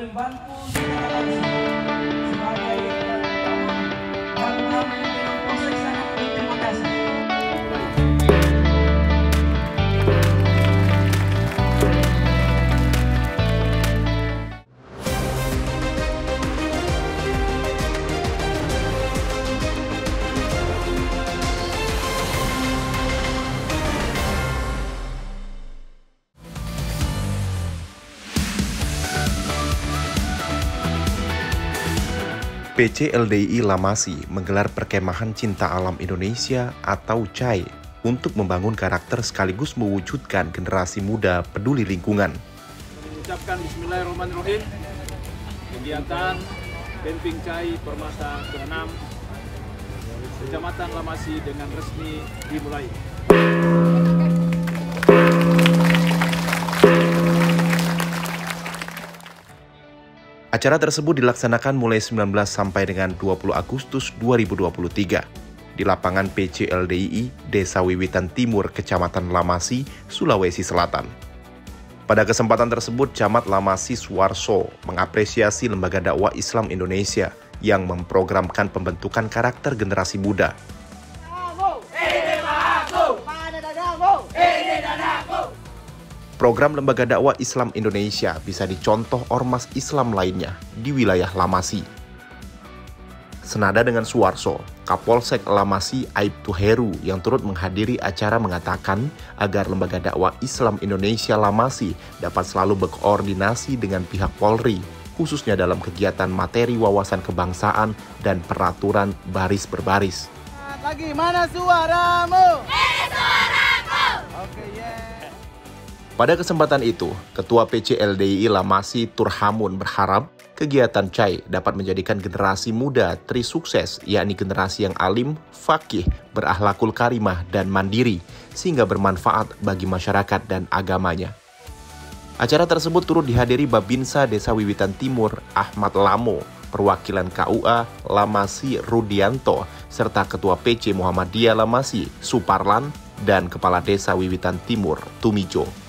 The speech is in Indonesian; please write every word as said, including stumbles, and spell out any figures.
Kabupaten Bantul secara langsung sebagai dan kami dengan proses sangat berterima kasih. P C L D I Lamasi menggelar perkemahan cinta alam Indonesia atau C A I untuk membangun karakter sekaligus mewujudkan generasi muda peduli lingkungan. Mengucapkan Bismillahirrahmanirrahim, kegiatan Camping C A I Permata keenam Kecamatan Lamasi dengan resmi dimulai. Acara tersebut dilaksanakan mulai sembilan belas sampai dengan dua puluh Agustus dua ribu dua puluh tiga di lapangan P C L D I Desa Wiwitan Timur, Kecamatan Lamasi, Sulawesi Selatan. Pada kesempatan tersebut, Camat Lamasi Suwarso mengapresiasi Lembaga Dakwah Islam Indonesia yang memprogramkan pembentukan karakter generasi muda. Program Lembaga Dakwah Islam Indonesia bisa dicontoh ormas Islam lainnya di wilayah Lamasi. Senada dengan Suwarso, Kapolsek Lamasi Aibtu Heru yang turut menghadiri acara mengatakan agar Lembaga Dakwah Islam Indonesia Lamasi dapat selalu berkoordinasi dengan pihak Polri, khususnya dalam kegiatan materi wawasan kebangsaan dan peraturan baris berbaris. Lagi mana suaramu? Ini suaraku. Oke, yeah. Pada kesempatan itu, Ketua P C L D I Lamasi Turhamun berharap kegiatan C A I dapat menjadikan generasi muda trisukses, yakni generasi yang alim, fakih, berakhlakul karimah, dan mandiri, sehingga bermanfaat bagi masyarakat dan agamanya. Acara tersebut turut dihadiri Babinsa Desa Wiwitan Timur Ahmad Lamo, perwakilan K U A Lamasi Rudianto, serta Ketua P C Muhammadiyah Lamasi Suparlan, dan Kepala Desa Wiwitan Timur Tumijo.